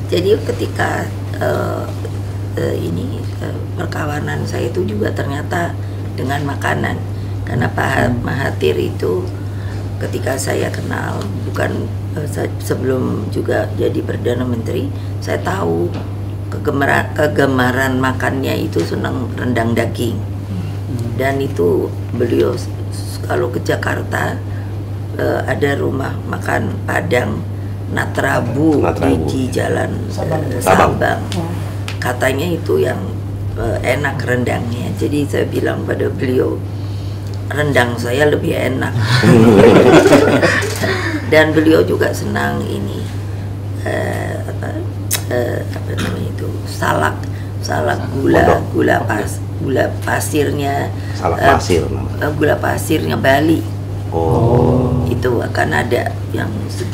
Jadi ketika perkawanan saya itu juga ternyata dengan makanan, karena Pak Mahathir itu ketika saya kenal, bukan sebelum juga jadi Perdana Menteri, saya tahu kegemaran makannya itu senang rendang daging. Dan itu beliau kalau ke Jakarta ada rumah makan Padang Natrabu. Di Jalan Sabang. Katanya itu yang enak rendangnya. Jadi saya bilang pada beliau, rendang saya lebih enak. Dan beliau juga senang ini apa namanya itu, salak gula pasirnya, gula pasirnya Bali. Itu akan ada yang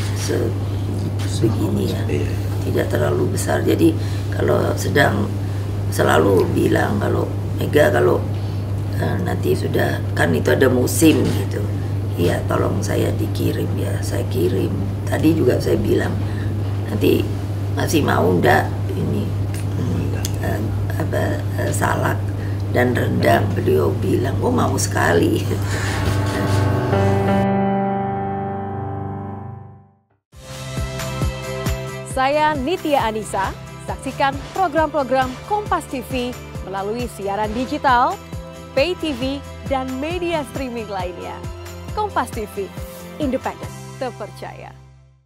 begini ya, tidak terlalu besar. Jadi kalau sedang selalu bilang kalau Mega kalau nanti sudah kan itu ada musim gitu, iya tolong saya dikirim ya, saya kirim. Tadi juga saya bilang nanti masih mau enggak ini salak dan rendang. Beliau bilang oh mau sekali. Saya Nitya Anissa, saksikan program-program Kompas TV melalui siaran digital, pay TV, dan media streaming lainnya. Kompas TV, independen, terpercaya.